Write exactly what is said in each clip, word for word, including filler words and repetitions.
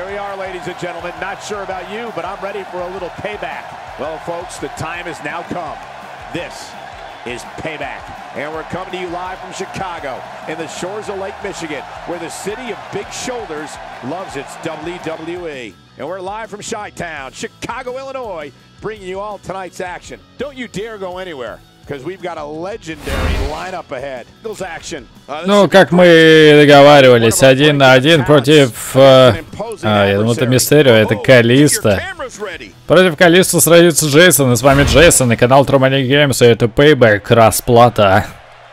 Here we are, ladies and gentlemen. Not sure about you, but I'm ready for a little payback. Well, folks, the time has now come. This is Payback. And we're coming to you live from Chicago in the shores of Lake Michigan, where the city of big shoulders loves its W W E. And we're live from Chi-Town, Chicago, Illinois, bringing you all tonight's action. Don't you dare go anywhere, because we've got a legendary lineup ahead. Action. Ну, как мы договаривались, один на один против... Э, а, я думал, это Мистерио, это Калиста. Против Калиста сразится Джейсон, и с вами Джейсон, и канал True Money Games, и это Payback, расплата.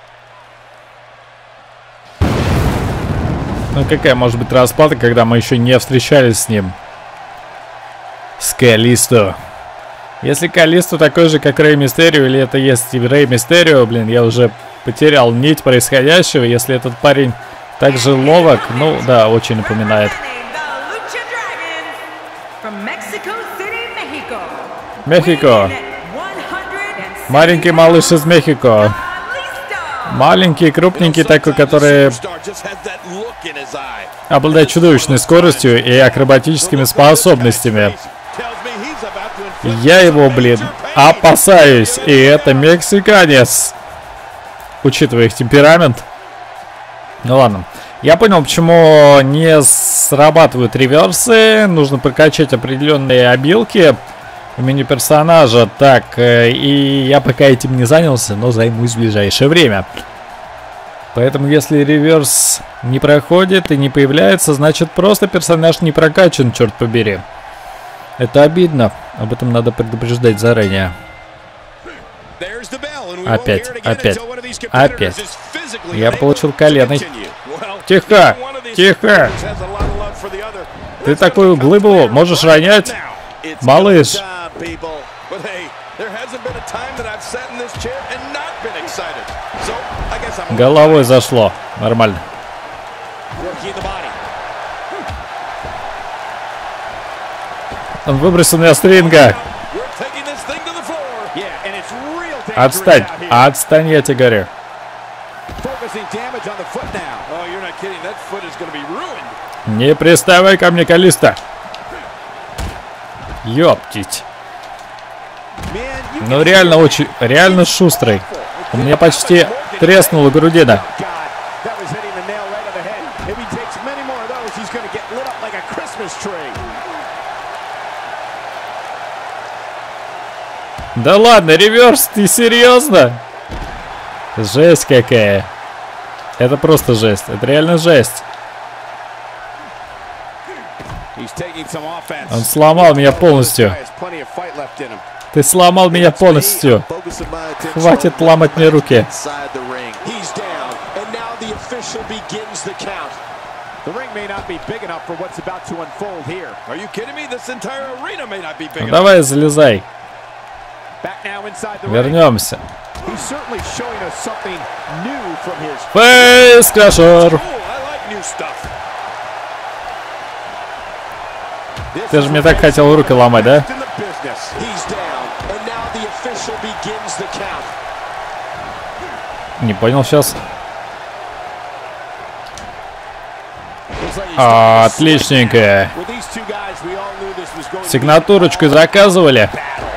Ну, какая может быть расплата, когда мы еще не встречались с ним? С Калисто. Если Калисто такой же, как Рэй Мистерио, или это есть и Рэй Мистерио, блин, я уже потерял нить происходящего. Если этот парень также ловок, ну да, очень напоминает. Мехико. Маленький малыш из Мехико. Маленький, крупненький такой, который обладает чудовищной скоростью и акробатическими способностями. Я его, блин, опасаюсь. И это мексиканец. Учитывая их темперамент. Ну ладно. Я понял, почему не срабатывают реверсы. Нужно прокачать определенные обилки у мини-персонажа. Так, и я пока этим не занялся, но займусь в ближайшее время. Поэтому если реверс не проходит и не появляется, значит просто персонаж не прокачан, черт побери. Это обидно. Об этом надо предупреждать заранее. Опять, опять, опять. Я получил коленой. Тихо, тихо. Ты такую глыбу можешь ронять? Малыш. Головой зашло. Нормально. Он выбросил меня с ринга. Отстань. Отстань, я тебе говорю. Не приставай ко мне, Калиста. Ёптить. Ну реально очень, реально шустрый. У меня почти треснула грудина. Да ладно, реверс, ты серьезно? Жесть какая. Это просто жесть, это реально жесть. Он сломал меня полностью. Ты сломал меня полностью. Хватит ломать мне руки. Ну, давай, залезай. Вернемся. Фейскрашер. Ты же мне так хотел руки ломать, да? Не понял сейчас. Отличненько. Сигнатурочку заказывали.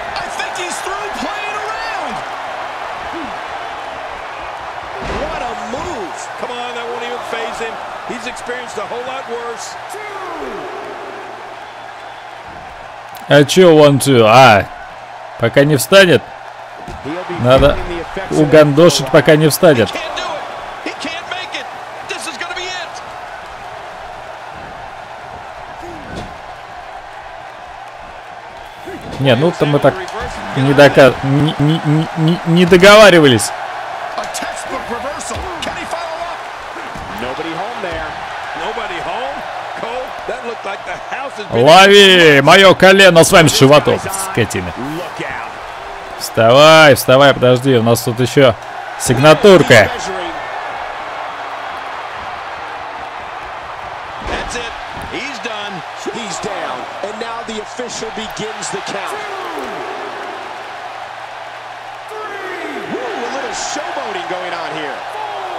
А чё one two? А, пока не встанет? Надо угандошить, пока не встанет. Не, ну там мы так не, дока... не, не, не, не договаривались. Лови мое колено с вами с животом, скотина. Вставай, вставай, подожди, у нас тут еще сигнатурка.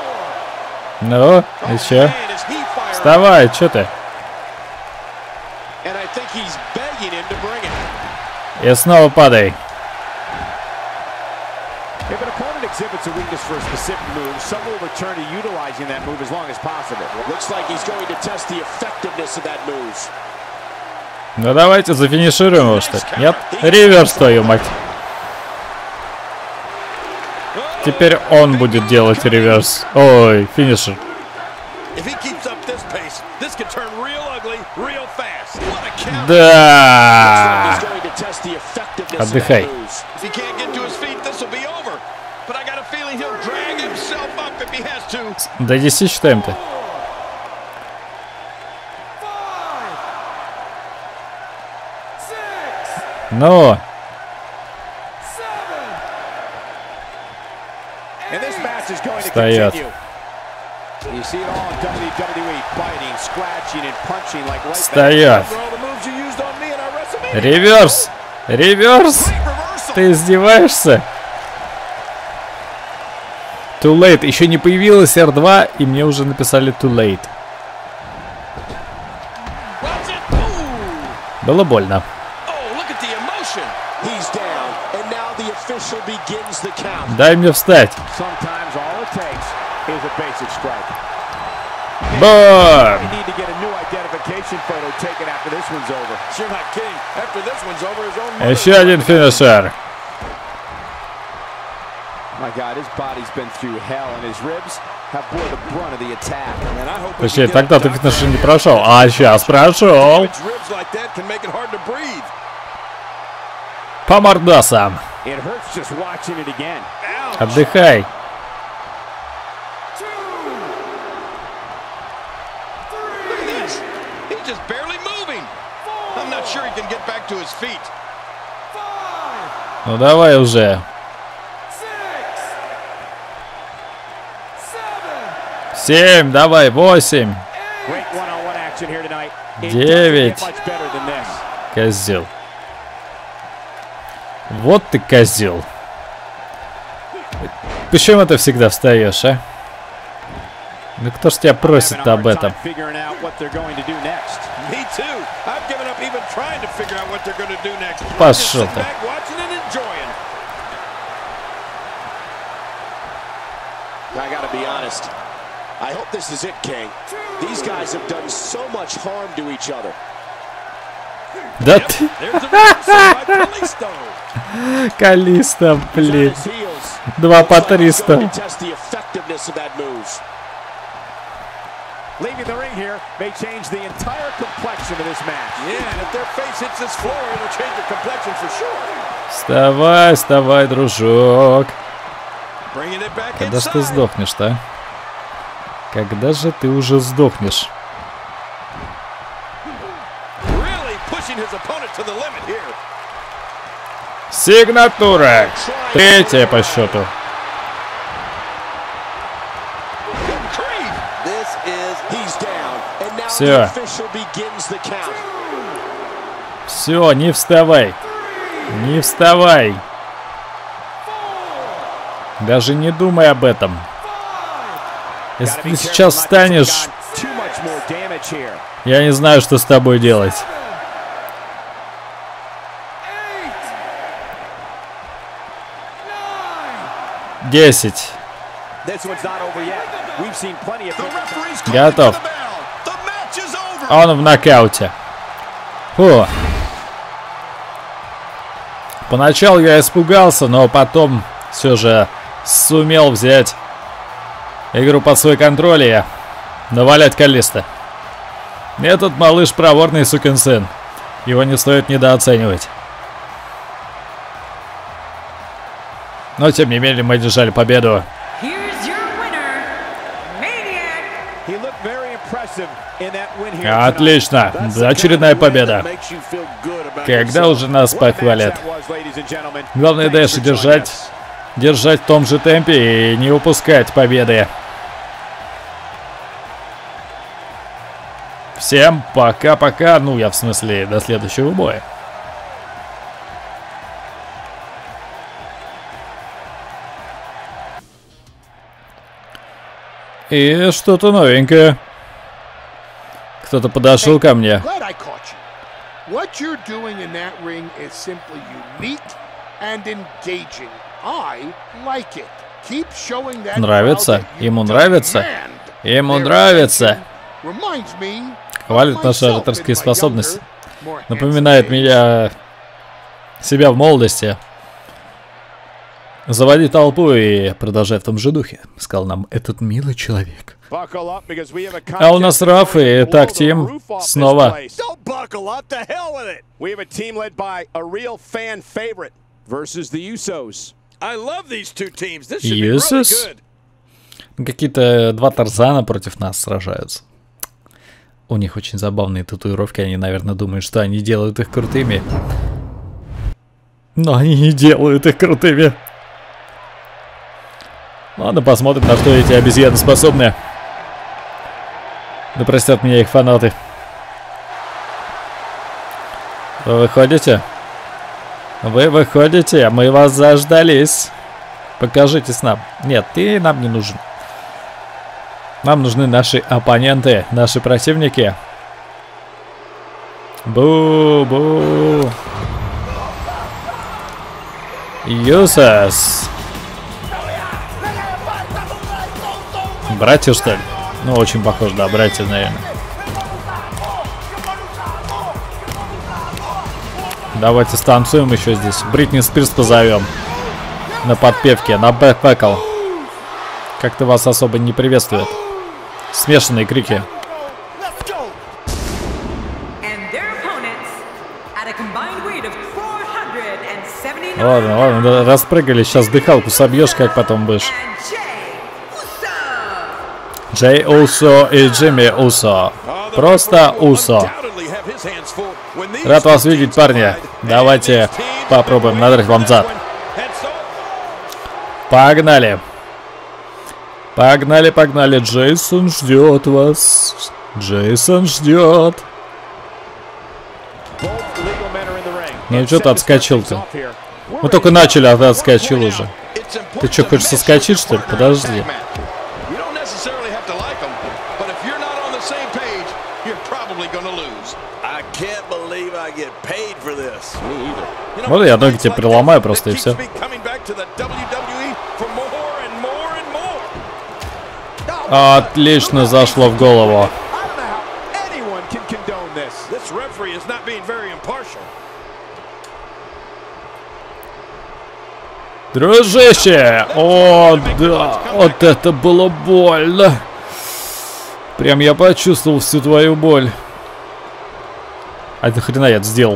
Ну, еще. Вставай, что ты? И снова падай. If an opponent exhibits a weakness for a specific move, some will return to utilizing that move as long as possible. It looks like he's going to test the effectiveness of that move. Ну давайте зафинишируем его, что ли? Нет? Реверс, твою мать. Теперь он будет делать реверс. Ой, финишер. Да. Отдыхай. До десяти считаем-то. Ну. Встает. Встает. Реверс. Реверс. Ты издеваешься? Too late. Еще не появилась эр два, и мне уже написали too late. Было больно. Дай мне встать. Бам! Еще один финишер. Точнее, тогда ты финишер не прошел, а сейчас прошел. По мордасам. Отдыхай. Ну давай уже. Семь, давай, восемь. Девять. Козел. Вот ты козел. Почему ты всегда встаешь, а? Ну кто ж тебя просит об этом? Пошел ты. Да ты... Калиста, блин. Два по триста. Leaving the ring here may change the entire complexion of this match. Yeah, and if their face hits this floor, it'll change the complexion for sure. Вставай, вставай, дружок. Когда же ты сдохнешь-то? Когда же ты уже сдохнешь? Сигнатура. Третья по счету. Все. Все, не вставай. Не вставай. Даже не думай об этом. Если ты сейчас встанешь, я не знаю, что с тобой делать. Десять. Готов. Он в нокауте. Фу. Поначалу я испугался, но потом все же сумел взять игру под свой контроль и навалять Калиста. Этот малыш проворный сукин сын. Его не стоит недооценивать. Но тем не менее мы держали победу. Отлично. Очередная победа. Когда уже нас похвалят. Главное дальше держать, держать в том же темпе и не упускать победы. Всем пока-пока. Ну, я в смысле, до следующего боя. И что-то новенькое. Кто-то подошел ко мне. What you're doing in that ring is simply unique and engaging. I like it. Keep showing that. Нравится? Ему нравится? Ему нравится. Хвалит наши ораторские способности. Напоминает меня себя в молодости. Заводи толпу и продолжай в том же духе, сказал нам этот милый человек. А у нас Раф и так тим снова. Юсус? Какие-то два Тарзана против нас сражаются. У них очень забавные татуировки, они, наверное, думают, что они делают их крутыми. Но они не делают их крутыми. Ладно, посмотрим, на что эти обезьяны способны. Да простят меня их фанаты. Вы выходите? Вы выходите? Мы вас заждались. Покажитесь нам. Нет, ты нам не нужен. Нам нужны наши оппоненты, наши противники. Бу-бу. Юсус. Братья, что ли? Ну, очень похож, да, братья, наверное. Давайте станцуем еще здесь. Бритни Спирс позовем. На подпевке, на бэкпэкл. Как-то вас особо не приветствует. Смешанные крики. Ладно, ладно, распрыгали. Сейчас дыхалку собьешь, как потом будешь. Джей Усо и Джимми Усо. Просто Усо. Рад вас видеть, парни. Давайте попробуем надрать вам зад. Погнали. Погнали, погнали. Джейсон ждет вас. Джейсон ждет. Ну что ты отскочил-то? Мы только начали, а ты отскочил уже. Ты что, хочешь соскочить, что ли? Подожди. Вот я ноги тебе переломаю просто и все. Отлично зашло в голову. Дружище! О, да! Вот это было больно! Прям я почувствовал всю твою боль. А это хрена я это сделал?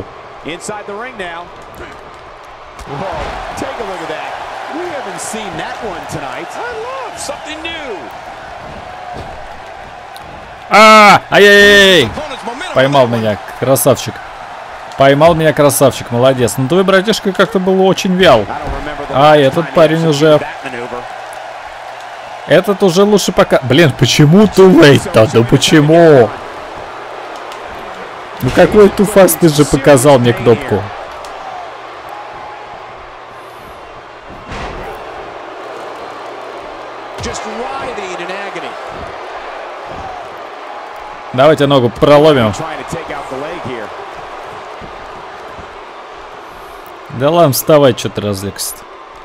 А, ай-яй-яй! Поймал меня, красавчик. Поймал меня, красавчик, молодец. Ну твой братишка как-то был очень вял. А этот парень уже... Этот уже лучше пока... Блин, почему тулейт-то? Ну почему? Ну какой туфас ты же показал мне кнопку? Давайте ногу проломим. Да ладно, вставай, что ты развлекся-то.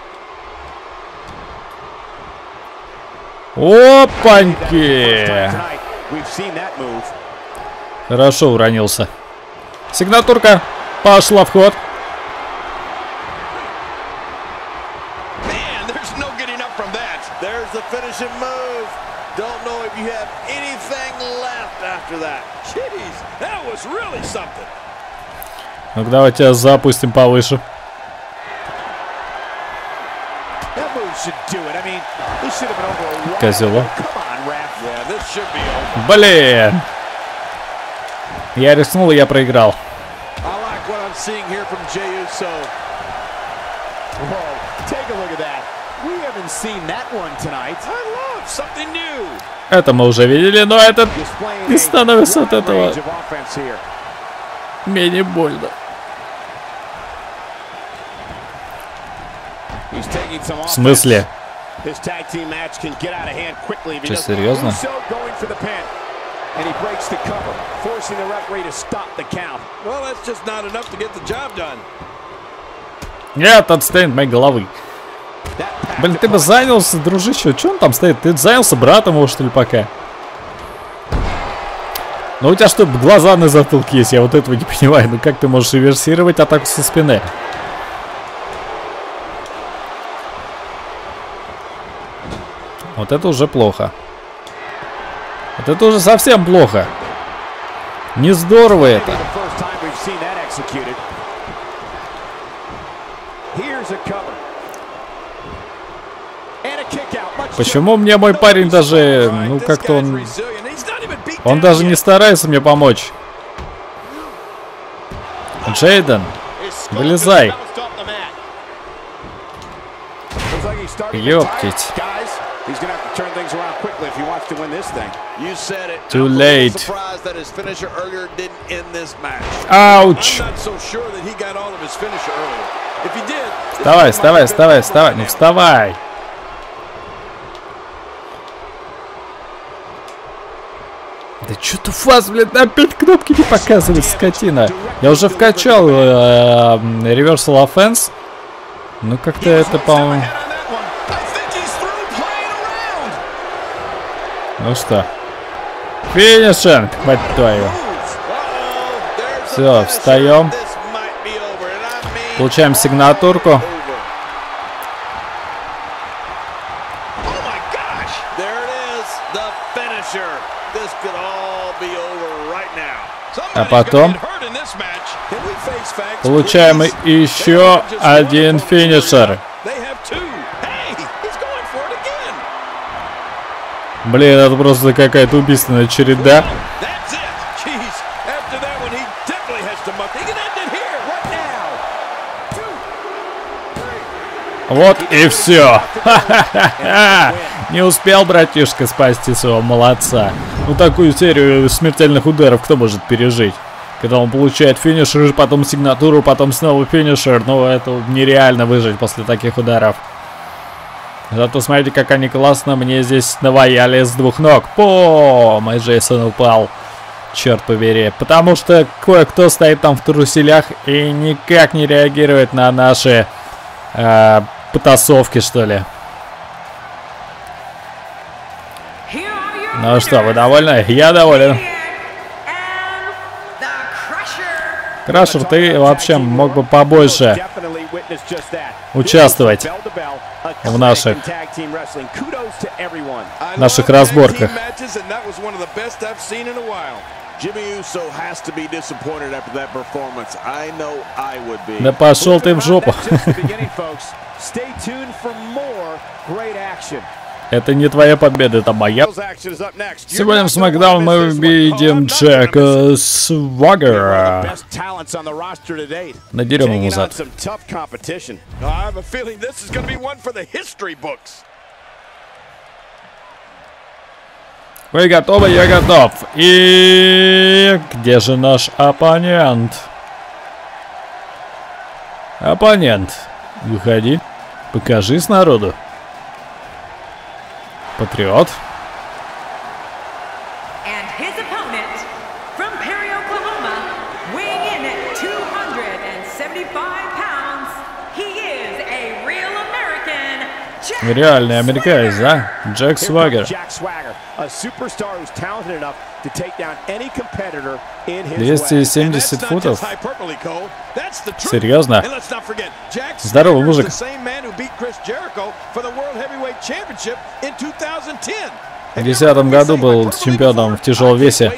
Опаньки! Хорошо уронился. Сигнатурка пошла в ход. Ну-ка, давайте запустим повыше. Козёла. Блин. Я рискнул, и я проиграл. Это мы уже видели, но это не становится от этого менее больно. В смысле? Что, серьезно? And he breaks the cover, forcing the referee to stop the count. Well, that's just not enough to get the job done. Нет, отстань от моей головы. Блин, ты бы занялся, дружище. Че он там стоит? Ты занялся братом его, что ли, пока? Ну у тебя что, глаза на затылке есть? Я вот этого не понимаю. Ну как ты можешь реверсировать атаку со спины? Вот это уже плохо. Вот это уже совсем плохо. Не здорово это. Почему мне мой парень даже, ну как-то он, он даже не старается мне помочь. Джейден, вылезай. Ёптить. Too late. Ауч. Вставай, вставай, вставай, вставай, ну вставай. Да что-то у вас, блин, опять кнопки не показывает, скотина. Я уже вкачал э, Reversal Offense. Ну как-то это, по-моему... Ну что? Финишинг, мать твою. Все, встаем. Получаем сигнатурку. А потом получаем еще один финишер. Блин, это просто какая-то убийственная череда. Вот и все. Не успел братишка спасти своего молодца. Ну такую серию смертельных ударов кто может пережить? Когда он получает финишер, потом сигнатуру, потом снова финишер. Ну это нереально выжить после таких ударов. Зато смотрите, как они классно мне здесь наваяли с двух ног. По, мой Джейсон упал. Черт побери. Потому что кое-кто стоит там в труселях и никак не реагирует на наши э, потасовки, что ли. Ну что, вы довольны? Я доволен. Крашер, ты вообще мог бы побольше участвовать в наших наших разборках. Да пошел ты в жопу. Это не твоя победа, это моя. Сегодня в Смакдаун мы увидим Джека Сваггера. Надерем ему зад. Вы готовы? Я готов. И где же наш оппонент? Оппонент, выходи, покажись народу. Патриот. Реальный американец, да? Джек Сваггер. двести семьдесят футов? Серьезно? Здорово, мужик. В десятом году был чемпионом в тяжелом весе.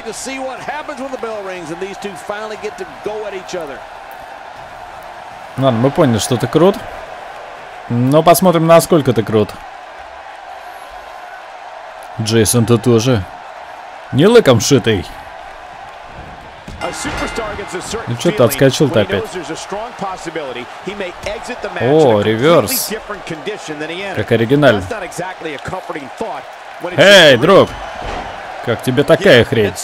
Ладно, мы поняли, что ты крут. Но посмотрим, насколько ты крут. Джейсон-то тоже не лыком шитый. Ну что ты отскочил-то опять? О, реверс. Как оригинально. Эй, друг! Как тебе такая хрень?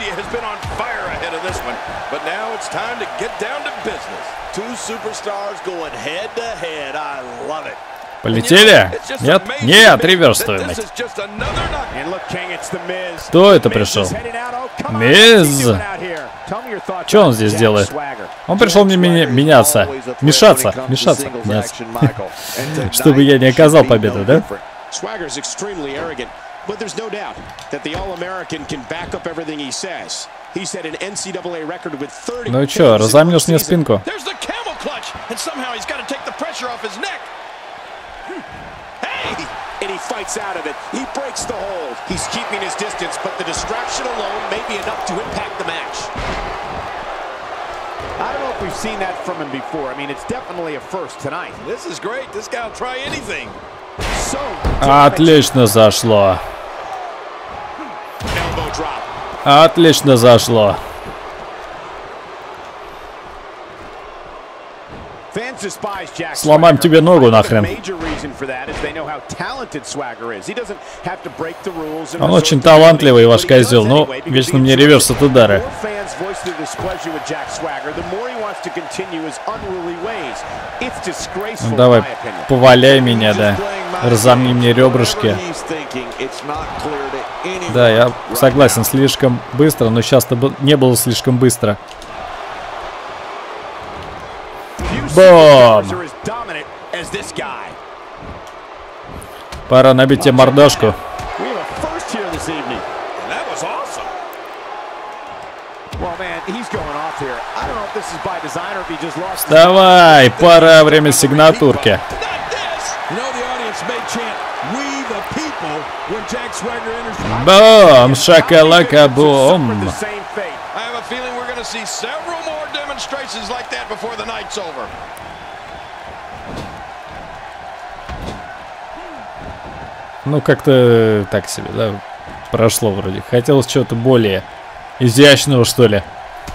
Полетели? Нет? Нет, реверс стоимость. Кто это пришел? Миз. Что он здесь делает? Он пришел мне меня, меняться. Мешаться. Мешаться. Меняться. Чтобы я не оказал победу, да? But there's no doubt that the All-American can back up everything he says. He set an N C double A record with thirty. Ну чё, разомнешь мне спинку? There's the camel clutch, and somehow he's got to take the pressure off his neck. Hey! And he fights out of it. He breaks the hold. He's keeping his distance, but the distraction alone may be enough to impact the match. I don't know if we've seen that from him before. I mean, it's definitely a first tonight. This is great. This guy will try anything. So Отлично зашло. Elbow drop. Отлично зашло. Сломаем тебе ногу нахрен. Он очень талантливый, ваш козел, но вечно мне реверс от удара. Ну, давай, поваляй меня, да. Разомни мне ребрышки. Да, я согласен, слишком быстро, но сейчас-то не было слишком быстро. Бом! Пора набить тебе мордашку. Вставай, пора, время сигнатурки. Бом, шакалака, бом. Ну, как-то так себе, да, прошло вроде. Хотелось чего-то более изящного, что ли.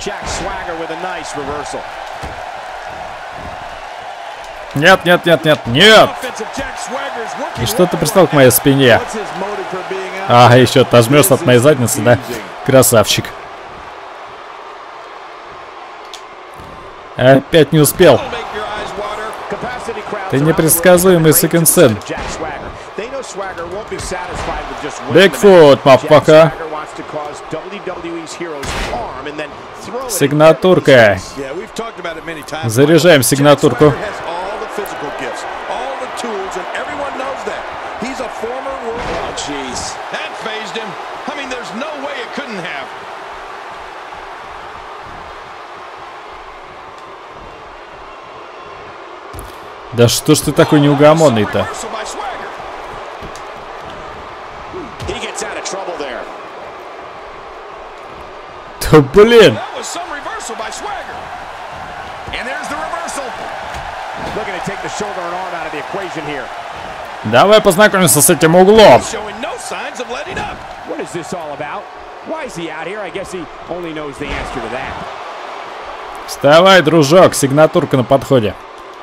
Нет, нет, нет, нет, нет! И что ты пристал к моей спине? А, еще отожмешься от моей задницы, да? Красавчик. Опять не успел. Ты непредсказуемый сукин сын. Бигфут, маппака. Сигнатурка. Заряжаем сигнатурку. Да что ж ты такой неугомонный-то? Да блин! Давай познакомимся с этим углом. Вставай, дружок, сигнатурка на подходе.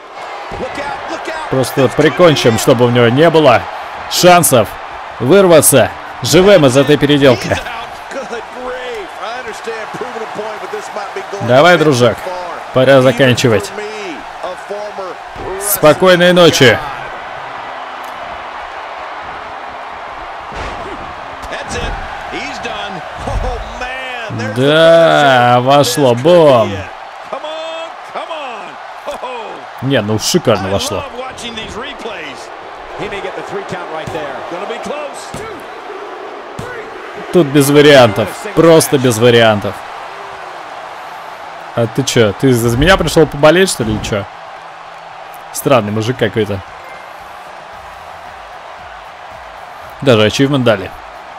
Просто прикончим, чтобы у него не было шансов вырваться живым из этой переделки. Давай, дружок, пора заканчивать. Спокойной ночи. Да, вошло, бом. Не, ну шикарно вошло. Тут без вариантов. Просто без вариантов. А ты чё? Ты из-за меня пришел поболеть, что ли, или чё? Странный мужик какой-то. Даже ачивмент дали.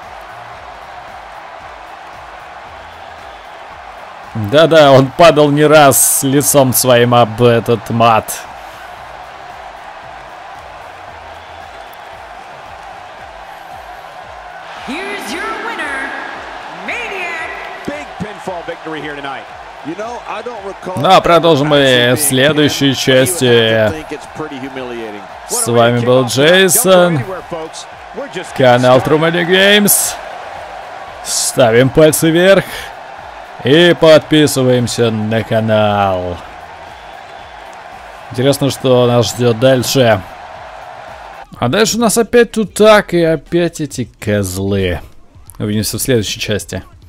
Да-да, он падал не раз лицом своим об этот мат. Ну а продолжим мы в следующей части. С вами был Джейсон. Канал True Money Games. Ставим пальцы вверх. И подписываемся на канал. Интересно, что нас ждет дальше. А дальше у нас опять тут так и опять эти козлы. Увидимся в следующей части.